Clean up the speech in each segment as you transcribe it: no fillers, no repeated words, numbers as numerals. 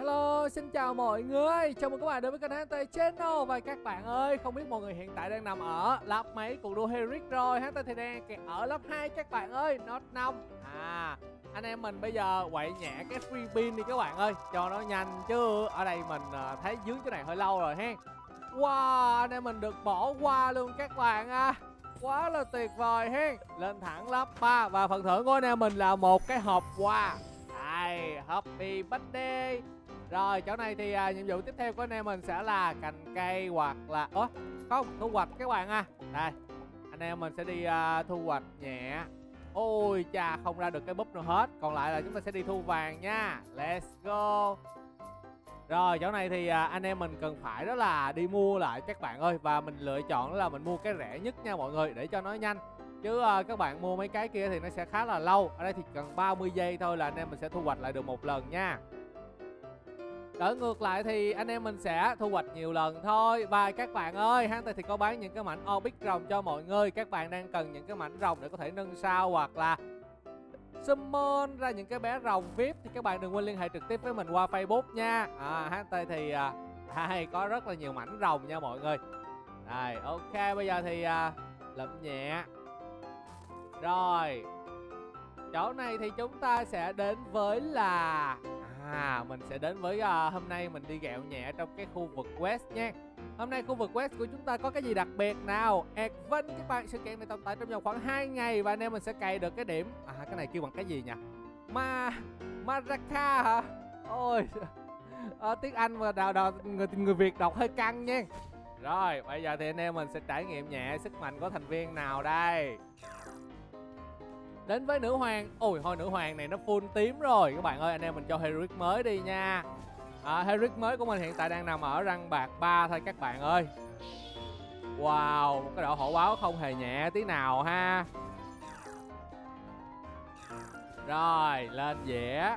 Hello, xin chào mọi người. Chào mừng các bạn đến với kênh HT Channel. Và các bạn ơi, không biết mọi người hiện tại đang nằm ở lớp mấy cuộc đua Heric rồi. HT thì đang ở lớp 2 các bạn ơi, Note 5. Anh em mình bây giờ quậy nhẹ cái free pin đi các bạn ơi, cho nó nhanh chứ ở đây mình thấy dướng cái này hơi lâu rồi ha. Wow, anh em mình được bỏ qua luôn các bạn à. Quá là tuyệt vời ha. Lên thẳng lớp 3 và phần thưởng của anh em mình là một cái hộp quà. Đây, Happy Birthday. Rồi, chỗ này thì nhiệm vụ tiếp theo của anh em mình sẽ là cành cây hoặc là không, thu hoạch các bạn à. Đây, anh em mình sẽ đi thu hoạch nhẹ. Ôi chà, không ra được cái búp nào hết. Còn lại là chúng ta sẽ đi thu vàng nha. Let's go. Rồi, chỗ này thì anh em mình cần phải đó là đi mua lại các bạn ơi. Và mình lựa chọn đó là mình mua cái rẻ nhất nha mọi người, để cho nó nhanh. Chứ các bạn mua mấy cái kia thì nó sẽ khá là lâu. Ở đây thì cần 30 giây thôi là anh em mình sẽ thu hoạch lại được một lần nha. Đỡ ngược lại thì anh em mình sẽ thu hoạch nhiều lần thôi. Và các bạn ơi, hắn thì có bán những cái mảnh Orbit rồng cho mọi người. Các bạn đang cần những cái mảnh rồng để có thể nâng sao hoặc là summon ra những cái bé rồng VIP thì các bạn đừng quên liên hệ trực tiếp với mình qua Facebook nha. HT thì đây có rất là nhiều mảnh rồng nha mọi người. Đây, ok, bây giờ thì lượm nhẹ. Rồi, chỗ này thì chúng ta sẽ đến với là mình sẽ đến với hôm nay mình đi ghẹo nhẹ trong cái khu vực West nha. Hôm nay khu vực West của chúng ta có cái gì đặc biệt nào? Advent các bạn, sự kiện này tồn tại trong vòng khoảng 2 ngày và anh em mình sẽ cày được cái điểm. Cái này kêu bằng cái gì nhỉ? Maraka hả? Ôi, tiếng Anh mà người Việt đọc hơi căng nha. Rồi, bây giờ thì anh em mình sẽ trải nghiệm nhẹ sức mạnh của thành viên nào đây. Đến với nữ hoàng. Ôi thôi, nữ hoàng này nó full tím rồi các bạn ơi. Anh em mình cho Heric mới đi nha. Heric mới của mình hiện tại đang nằm ở răng bạc 3 thôi các bạn ơi. Wow, một cái độ hổ báo không hề nhẹ tí nào ha. Rồi, lên dĩa.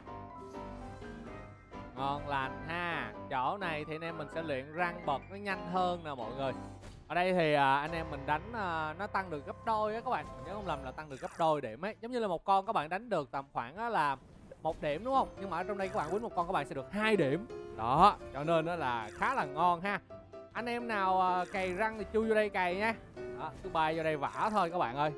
Ngon lành ha. Chỗ này thì anh em mình sẽ luyện răng bật nó nhanh hơn nè mọi người. Ở đây thì anh em mình đánh nó tăng được gấp đôi á các bạn. Mình nhớ không lầm là tăng được gấp đôi điểm ấy. Giống như là một con các bạn đánh được tầm khoảng là 1 điểm đúng không? Nhưng mà ở trong đây các bạn win một con các bạn sẽ được 2 điểm. Đó, cho nên nó là khá là ngon ha. Anh em nào cày răng thì chui vô đây cày nha. Đó, cứ bay vô đây vả thôi các bạn ơi.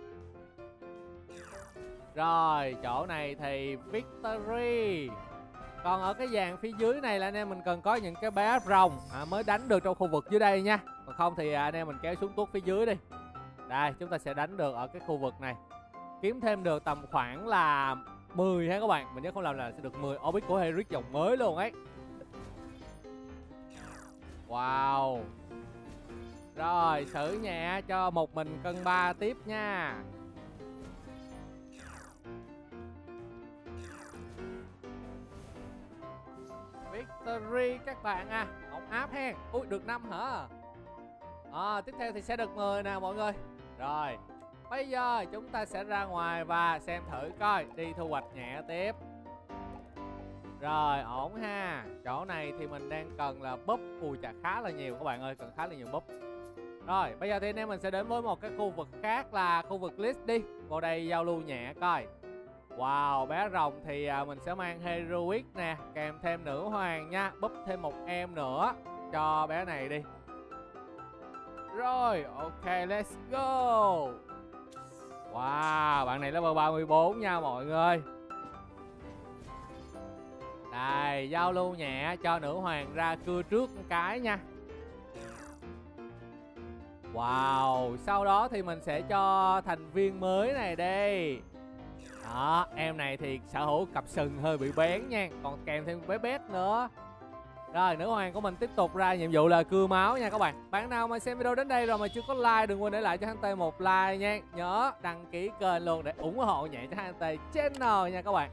Rồi, chỗ này thì Victory. Còn ở cái dàn phía dưới này là anh em mình cần có những cái bé rồng mới đánh được trong khu vực dưới đây nha. Còn không thì anh em mình kéo xuống tuốt phía dưới đi. Đây, chúng ta sẽ đánh được ở cái khu vực này. Kiếm thêm được tầm khoảng là 10 ha các bạn. Mình nhớ không làm là sẽ được 10 Orbit của Heric dòng mới luôn ấy. Wow. Rồi, xử nhẹ cho một mình cân 3 tiếp nha. Victory các bạn à. Ổng áp hen. Ui, được 5 hả? Tiếp theo thì sẽ được 10 nè mọi người. Rồi, bây giờ chúng ta sẽ ra ngoài và xem thử coi. Đi thu hoạch nhẹ tiếp. Rồi, ổn ha. Chỗ này thì mình đang cần là búp. Ui chà, khá là nhiều các bạn ơi. Cần khá là nhiều búp. Rồi, bây giờ thì anh em mình sẽ đến với một cái khu vực khác là khu vực list đi. Vào đây giao lưu nhẹ coi. Wow, bé rồng thì mình sẽ mang Heroic nè, kèm thêm nữ hoàng nha, búp thêm một em nữa cho bé này đi. Rồi, ok, let's go. Wow, bạn này level 34 nha mọi người. Đây, giao lưu nhẹ cho nữ hoàng ra cưa trước một cái nha. Wow, sau đó thì mình sẽ cho thành viên mới này đi. Đó, em này thì sở hữu cặp sừng hơi bị bén nha. Còn kèm thêm bé bét nữa. Rồi, nữ hoàng của mình tiếp tục ra nhiệm vụ là cưa máu nha các bạn. Bạn nào mà xem video đến đây rồi mà chưa có like, đừng quên để lại cho HT một like nha. Nhớ đăng ký kênh luôn để ủng hộ nhẹ cho HT Channel nha các bạn.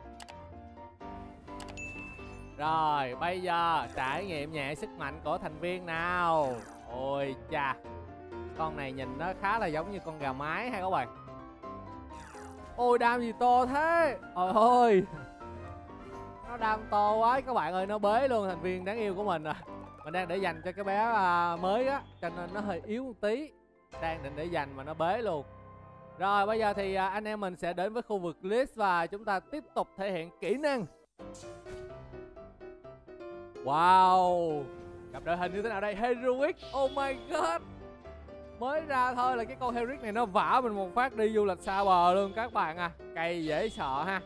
Rồi, bây giờ trải nghiệm nhẹ sức mạnh của thành viên nào. Ôi chà, con này nhìn nó khá là giống như con gà mái ha các bạn. Ôi, đam gì to thế. Trời ơi, nó đam to quá các bạn ơi. Nó bế luôn thành viên đáng yêu của mình à. Mình đang để dành cho cái bé mới á, cho nên nó hơi yếu một tí. Đang định để dành mà nó bế luôn. Rồi, bây giờ thì anh em mình sẽ đến với khu vực list và chúng ta tiếp tục thể hiện kỹ năng. Wow, gặp đội hình như thế nào đây? Heroic, oh my god. Mới ra thôi là cái con Heroic này nó vả mình một phát đi du lịch xa bờ luôn các bạn à. Cây dễ sợ ha.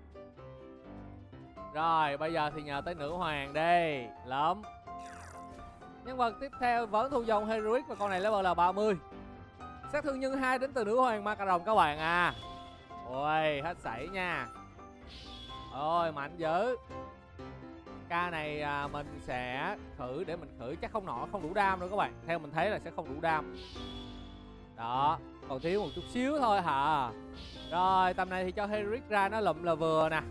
Rồi bây giờ thì nhờ tới nữ hoàng đi. Lắm. Nhân vật tiếp theo vẫn thuộc dòng Heroic và con này level là 30. Sát thương nhân 2 đến từ nữ hoàng ma cà rồng các bạn à. Ôi hết sảy nha. Ôi mạnh dữ. Ca này mình sẽ thử để mình thử, chắc không đủ đam đâu các bạn. Theo mình thấy là sẽ không đủ đam. Đó, còn thiếu một chút xíu thôi hả. Rồi tầm này thì cho Heroic ra nó lụm là vừa nè.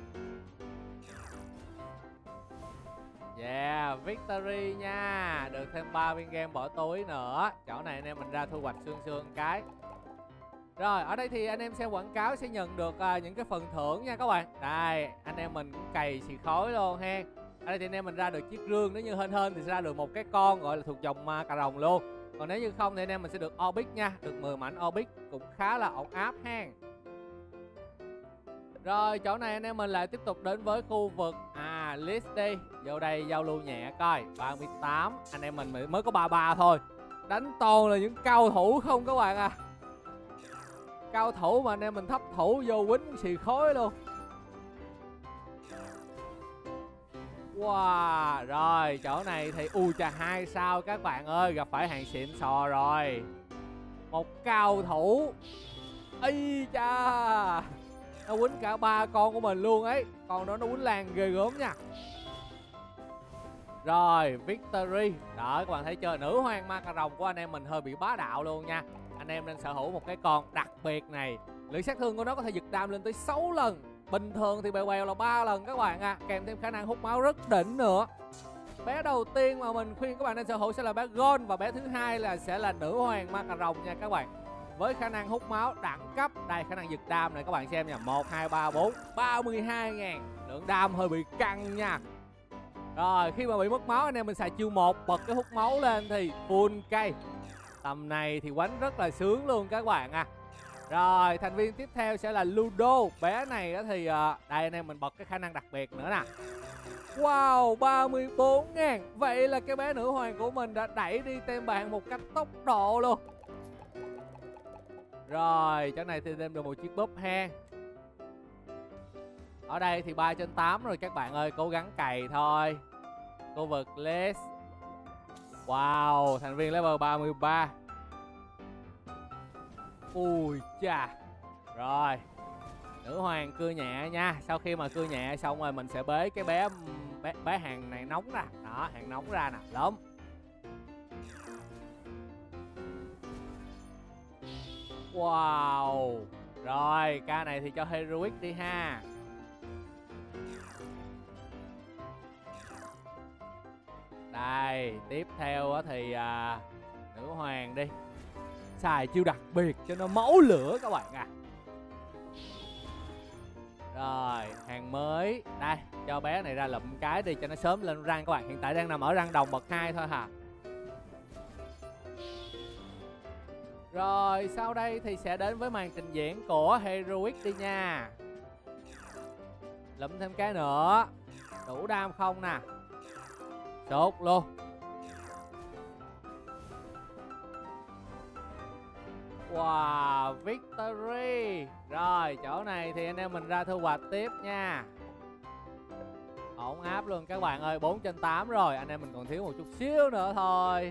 Yeah, victory nha. Được thêm 3 viên game bỏ túi nữa. Chỗ này anh em mình ra thu hoạch xương cái. Rồi ở đây thì anh em xem quảng cáo sẽ nhận được những cái phần thưởng nha các bạn. Đây anh em mình cũng cày xì khói luôn ha. Ở đây thì anh em mình ra được chiếc rương, nếu như hên thì sẽ ra được một cái con gọi là thuộc dòng ma cà rồng luôn. Còn nếu như không thì anh em mình sẽ được Orbit nha. Được 10 mảnh Orbit cũng khá là ổn áp ha. Rồi chỗ này anh em mình lại tiếp tục đến với khu vực list đi. Vô đây giao lưu nhẹ coi. 38. Anh em mình mới có 33 thôi. Đánh toàn là những cao thủ không các bạn à. Cao thủ mà anh em mình thấp thủ vô quýnh xì khói luôn. Wow. Rồi chỗ này thì chà 2 sao các bạn ơi. Gặp phải hàng xịn sò rồi. Một cao thủ. Ây cha, nó quýnh cả 3 con của mình luôn ấy. Con đó nó quýnh làng ghê gớm nha. Rồi victory. Đó các bạn thấy chưa, nữ hoàng ma cà rồng của anh em mình hơi bị bá đạo luôn nha. Anh em nên sở hữu một cái con đặc biệt này. Lượng sát thương của nó có thể giật đam lên tới 6 lần. Bình thường thì bèo bèo là 3 lần các bạn à. Kèm thêm khả năng hút máu rất đỉnh nữa. Bé đầu tiên mà mình khuyên các bạn nên sở hữu sẽ là bé Gon. Và bé thứ hai là sẽ là nữ hoàng ma cà rồng nha các bạn. Với khả năng hút máu đẳng cấp. Đây khả năng giật đam này các bạn xem nha. 1, 2, 3, 4 32.000. Lượng đam hơi bị căng nha. Rồi khi mà bị mất máu anh em mình xài chiêu 1, bật cái hút máu lên thì full cây. Tầm này thì quánh rất là sướng luôn các bạn à. Rồi thành viên tiếp theo sẽ là Ludo. Bé này đó thì đây anh em mình bật cái khả năng đặc biệt nữa nè. Wow 34.000. Vậy là cái bé nữ hoàng của mình đã đẩy đi tem bạn một cách tốc độ luôn. Rồi chỗ này thì đem được một chiếc búp ha. Ở đây thì 3/8 rồi các bạn ơi. Cố gắng cày thôi. Khu vực list. Wow, thành viên level 33. Ui chà. Rồi nữ hoàng cưa nhẹ nha. Sau khi mà cưa nhẹ xong rồi mình sẽ bế cái bé hàng này nóng ra. Đó, hàng nóng ra nè. Đúng. Wow. Rồi ca này thì cho Heroic đi ha. Đây tiếp theo thì nữ hoàng đi. Xài chiêu đặc biệt cho nó máu lửa các bạn à. Rồi hàng mới. Đây cho bé này ra lụm cái đi cho nó sớm lên răng các bạn. Hiện tại đang nằm ở răng đồng bậc 2 thôi hả. Rồi sau đây thì sẽ đến với màn trình diễn của Heroic đi nha. Lụm thêm cái nữa. Đủ đam không nè. Sốt luôn. Wow victory. Rồi chỗ này thì anh em mình ra thu hoạch tiếp nha. Ổn áp luôn các bạn ơi. 4/8 rồi. Anh em mình còn thiếu một chút xíu nữa thôi.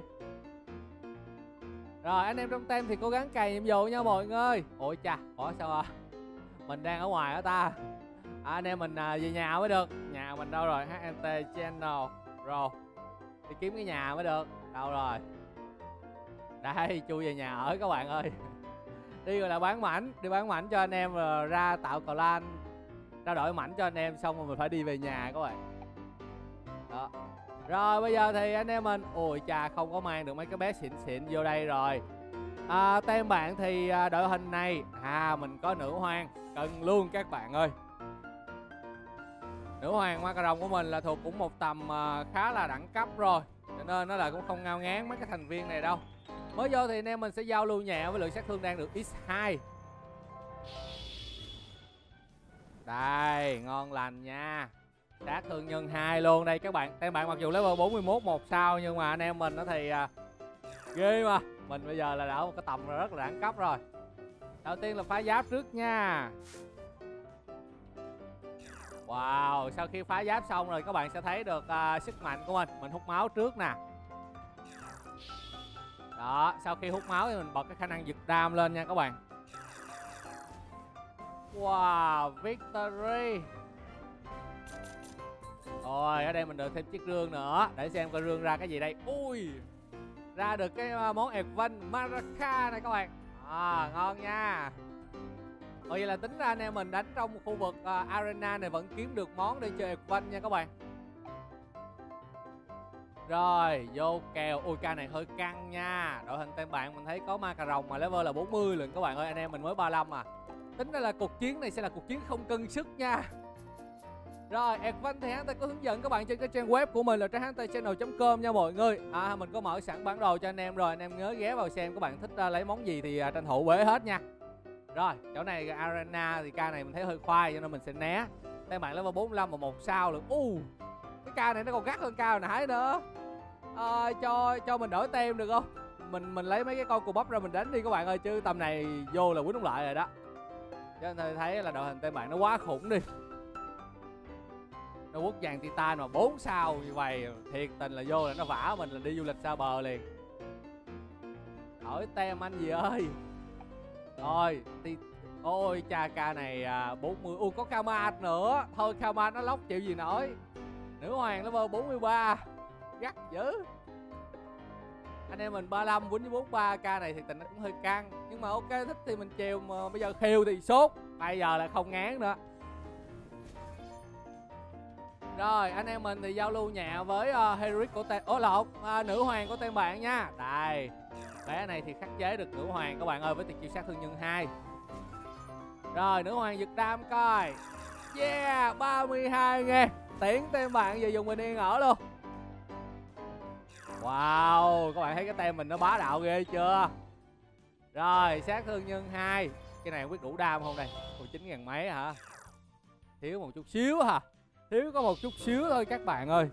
Rồi anh em trong tem thì cố gắng cày nhiệm vụ nha mọi người. Ôi chà, ủa sao à? Mình đang ở ngoài đó ta. Anh em mình về nhà mới được. Nhà mình đâu rồi? HNT Channel. Rồi đi kiếm cái nhà mới được. Đâu rồi? Đây chui về nhà ở các bạn ơi. Đi gọi là bán mảnh. Đi bán mảnh cho anh em rồi ra tạo clan, trao đổi mảnh cho anh em. Xong rồi mình phải đi về nhà các bạn. Đó. Rồi bây giờ thì anh em mình. Ôi chà không có mang được mấy cái bé xịn xịn vô đây rồi. Tem bạn thì đội hình này mình có nữ hoàng cần luôn các bạn ơi. Nữ hoàng ma cà rồng của mình là thuộc cũng một tầm khá là đẳng cấp rồi. Cho nên nó là cũng không ngao ngán mấy cái thành viên này đâu. Mới vô thì anh em mình sẽ giao lưu nhẹ với lượng sát thương đang được x2. Đây ngon lành nha. Sát thương nhân 2 luôn đây các bạn. Tem bạn mặc dù level 41 1 sao nhưng mà anh em mình nó thì ghê mà. Mình bây giờ là đã một cái tầm rất là đẳng cấp rồi. Đầu tiên là phá giáp trước nha. Wow, sau khi phá giáp xong rồi các bạn sẽ thấy được sức mạnh của mình. Mình hút máu trước nè. Đó, sau khi hút máu thì mình bật cái khả năng giật đam lên nha các bạn. Wow, victory. Rồi, ở đây mình được thêm chiếc rương nữa. Để xem coi rương ra cái gì đây. Ui, ra được cái món Evan Maraca này các bạn. Ngon nha. Vậy là tính ra anh em mình đánh trong khu vực arena này vẫn kiếm được món để chơi Evan nha các bạn. Rồi, vô kèo. Ui, ca này hơi căng nha. Đội hình tem bạn mình thấy có ma cà rồng mà level là 40 lần các bạn ơi. Anh em mình mới 35 à. Tính ra là cuộc chiến này sẽ là cuộc chiến không cân sức nha. Rồi, Evan thì hắn ta có hướng dẫn các bạn trên cái trang web của mình là trashunterchannel.com nha mọi người. Mình có mở sẵn bản đồ cho anh em rồi. Anh em nhớ ghé vào xem các bạn thích lấy món gì thì tranh thủ bế hết nha. Rồi, chỗ này arena thì ca này mình thấy hơi khoai cho nên mình sẽ né. Tem bạn level 45 và 1 sao luôn. Cái ca này nó còn gắt hơn ca hồi nãy nữa. Cho mình đổi tem được không? Mình lấy mấy cái con cù bắp ra mình đánh đi các bạn ơi, chứ tầm này vô là quýnh không lại rồi đó. Cho nên thấy là đội hình tem bạn nó quá khủng đi. Nó quốc vàng titan mà 4 sao như vậy thiệt tình là vô là nó vả mình là đi du lịch xa bờ liền. Đổi tem anh gì ơi. Rồi ôi cha, ca này 40. Có Kamat nữa. Thôi Kamat nó lóc chịu gì nổi. Nữ hoàng level 43 gắt dữ. Anh em mình 35 quýnh với 43. Ca này thì tình nó cũng hơi căng, nhưng mà ok, thích thì mình chèo, mà bây giờ khiêu thì sốt. Bây giờ là không ngán nữa. Rồi, anh em mình thì giao lưu nhẹ với Heric của tên nữ hoàng của tên bạn nha. Đây, bé này thì khắc chế được nữ hoàng các bạn ơi, với tuyệt chiêu sát thương nhân 2. Rồi, nữ hoàng giật đam coi. Yeah, 32 nghe. Tiễn tên bạn về dùng bình yên ở luôn. Wow, các bạn thấy cái tem mình nó bá đạo ghê chưa? Rồi, sát thương nhân 2. Cái này không biết đủ đam không đây? 9.000 mấy hả? Thiếu một chút xíu hả? Thiếu có một chút xíu thôi các bạn ơi.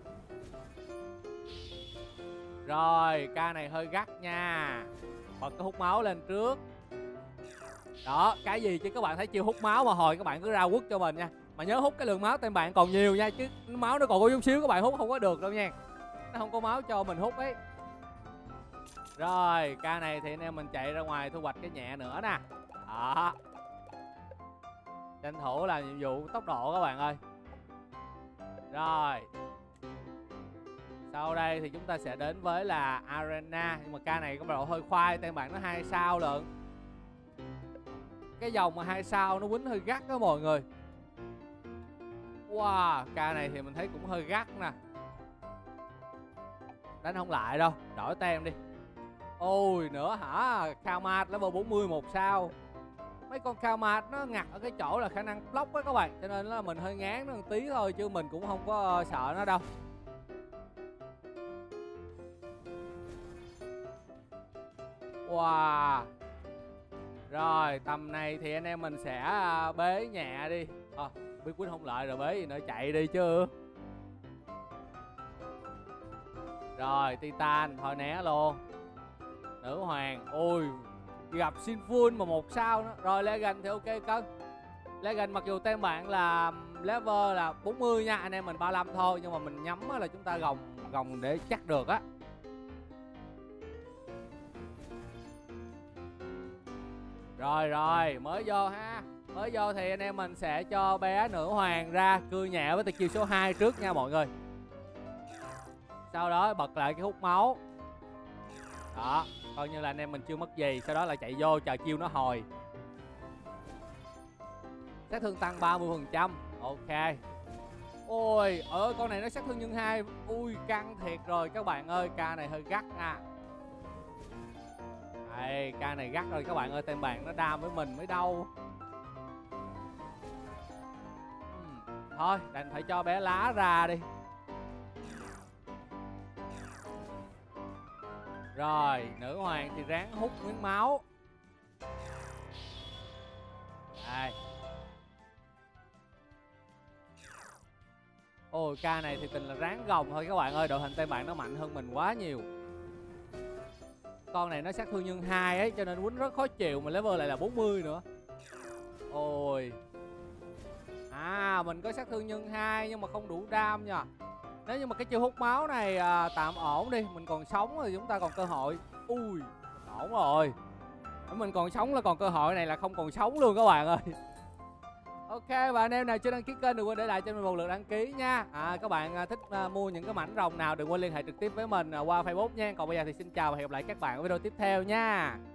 Rồi, ca này hơi gắt nha. Bật cái hút máu lên trước. Đó, cái gì chứ các bạn thấy chiêu hút máu mà hồi các bạn cứ ra quất cho mình nha. Mà nhớ hút cái lượng máu tem bạn còn nhiều nha, chứ máu nó còn có chút xíu các bạn hút không có được đâu nha. Nó không có máu cho mình hút ấy. Rồi, ca này thì anh em mình chạy ra ngoài thu hoạch cái nhẹ nữa nè. Đó, tranh thủ là nhiệm vụ tốc độ các bạn ơi. Rồi, sau đây thì chúng ta sẽ đến với là arena. Nhưng mà ca này có độ hơi khoai, tem bạn nó 2 sao lận. Cái dòng mà 2 sao nó quýnh hơi gắt đó mọi người. Wow, ca này thì mình thấy cũng hơi gắt nè. Đánh không lại đâu, đổi tem đi. Ôi nữa hả? Kamat level 40 1 sao. Mấy con Kamat nó ngặt ở cái chỗ là khả năng block á các bạn, cho nên là mình hơi ngán nó một tí thôi, chứ mình cũng không có sợ nó đâu. Wow. Rồi, tầm này thì anh em mình sẽ bế nhẹ đi. Biết quýnh không lại rồi bế gì nữa, chạy đi chứ. Rồi, Titan thôi né luôn. Nữ hoàng, ôi gặp Sinful mà 1 sao nữa. Rồi Legend thì ok cân. Legend mặc dù tem bạn là level là 40 nha, anh em mình 35 thôi, nhưng mà mình nhắm là chúng ta gồng để chắc được á. Rồi, mới vô ha. Mới vô thì anh em mình sẽ cho bé nữ hoàng ra cưa nhẹ với tuyệt chiêu số 2 trước nha mọi người. Sau đó bật lại cái hút máu. Đó, coi như là anh em mình chưa mất gì. Sau đó là chạy vô chờ chiêu nó hồi. Sát thương tăng 30%. Ok. Ôi, con này nó sát thương nhân 2. Ui, căng thiệt rồi các bạn ơi. Ca này hơi gắt nha. Đây, ca này gắt rồi các bạn ơi. Tem bạn nó đam với mình mới đâu. Thôi, đành phải cho bé lá ra đi. Rồi, nữ hoàng thì ráng hút miếng máu. Đây. Ôi ca này thì tình là ráng gồng thôi các bạn ơi. Đội hình Tây bạn nó mạnh hơn mình quá nhiều. Con này nó sát thương nhân 2 ấy, cho nên quýnh rất khó chịu. Mà level lại là 40 nữa. Ôi. À mình có sát thương nhân 2 nhưng mà không đủ đam nha. Nếu như mà cái chiêu hút máu này tạm ổn đi. Mình còn sống thì chúng ta còn cơ hội. Ui ổn rồi. Mình còn sống là còn cơ hội, này là không còn sống luôn các bạn ơi. Ok, và anh em nào chưa đăng ký kênh đừng quên để lại cho mình một lượt đăng ký nha. Các bạn thích mua những cái mảnh rồng nào đừng quên liên hệ trực tiếp với mình qua Facebook nha. Còn bây giờ thì xin chào và hẹn gặp lại các bạn ở video tiếp theo nha.